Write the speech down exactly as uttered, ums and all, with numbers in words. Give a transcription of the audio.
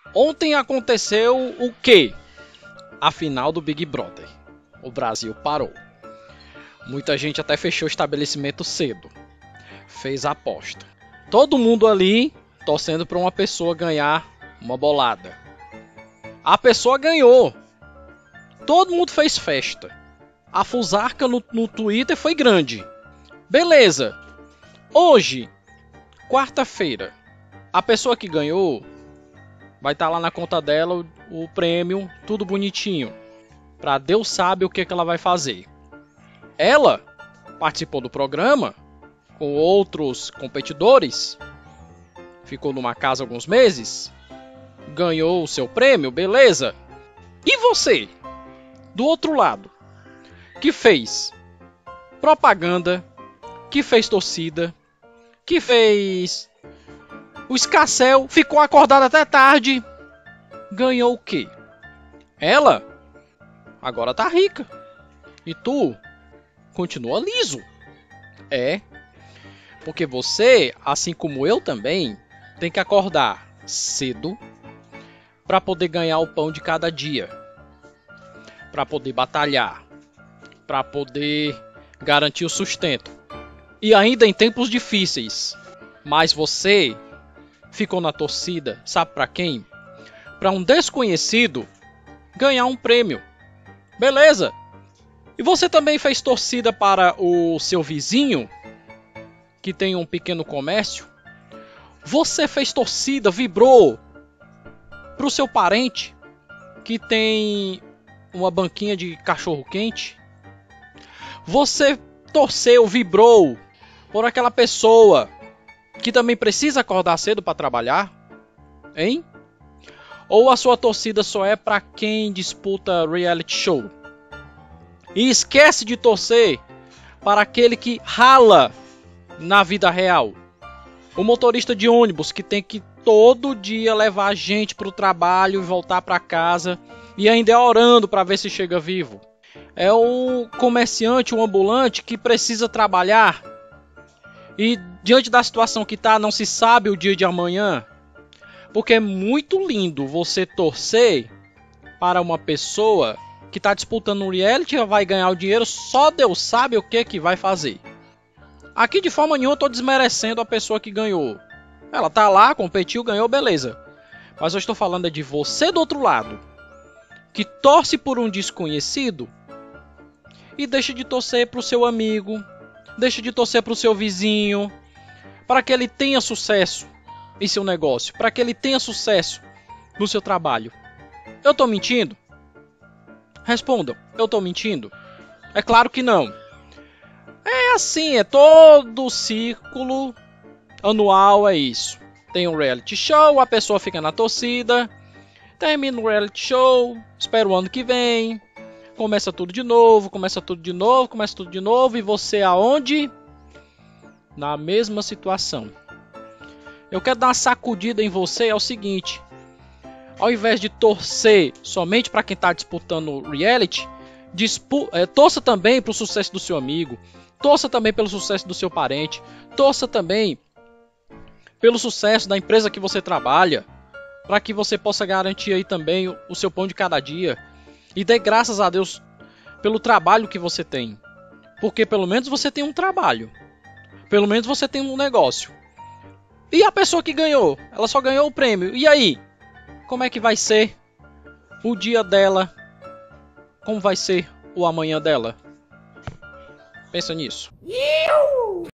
Ontem aconteceu o quê? A final do Big Brother. O Brasil parou. Muita gente até fechou o estabelecimento cedo. Fez a aposta. Todo mundo ali torcendo para uma pessoa ganhar uma bolada. A pessoa ganhou. Todo mundo fez festa. A fusarca no, no Twitter foi grande. Beleza. Hoje, quarta-feira, a pessoa que ganhou vai estar lá na conta dela o, o prêmio, tudo bonitinho. Pra Deus sabe o que, que ela vai fazer. Ela participou do programa com outros competidores. Ficou numa casa alguns meses. Ganhou o seu prêmio, beleza. E você, do outro lado, que fez propaganda, que fez torcida, que fez o escarcéu, ficou acordado até tarde, ganhou o quê? Ela agora tá rica. E tu continua liso. É, porque você, assim como eu também, tem que acordar cedo para poder ganhar o pão de cada dia, para poder batalhar, para poder garantir o sustento. E ainda em tempos difíceis. Mas você ficou na torcida, sabe para quem? Para um desconhecido ganhar um prêmio. Beleza? E você também fez torcida para o seu vizinho, que tem um pequeno comércio? Você fez torcida, vibrou para o seu parente, que tem uma banquinha de cachorro-quente? Você torceu, vibrou por aquela pessoa que também precisa acordar cedo para trabalhar? Hein? Ou a sua torcida só é para quem disputa reality show? E esquece de torcer para aquele que rala na vida real. O motorista de ônibus que tem que todo dia levar a gente para o trabalho e voltar para casa e ainda é orando para ver se chega vivo. É o comerciante, o ambulante que precisa trabalhar e diante da situação que está, não se sabe o dia de amanhã. Porque é muito lindo você torcer para uma pessoa que está disputando um reality e vai ganhar o dinheiro, só Deus sabe o que, que vai fazer. Aqui de forma nenhuma eu estou desmerecendo a pessoa que ganhou. Ela tá lá, competiu, ganhou, beleza. Mas eu estou falando é de você do outro lado, que torce por um desconhecido e deixa de torcer para o seu amigo, deixa de torcer para o seu vizinho, para que ele tenha sucesso em seu negócio, para que ele tenha sucesso no seu trabalho. Eu estou mentindo? Respondam, eu estou mentindo? É claro que não. É assim, é todo círculo anual, é isso. Tem um reality show, a pessoa fica na torcida, termina o reality show, espera o ano que vem, começa tudo de novo, começa tudo de novo, começa tudo de novo, e você aonde? Na mesma situação. Eu quero dar uma sacudida em você, é o seguinte: ao invés de torcer somente para quem está disputando o reality, dispu é, torça também para o sucesso do seu amigo, torça também pelo sucesso do seu parente, torça também pelo sucesso da empresa que você trabalha, para que você possa garantir aí também o, o seu pão de cada dia. E dê graças a Deus pelo trabalho que você tem, porque pelo menos você tem um trabalho, pelo menos você tem um negócio. E a pessoa que ganhou, ela só ganhou o prêmio. E aí? Como é que vai ser o dia dela? Como vai ser o amanhã dela? Pensa nisso.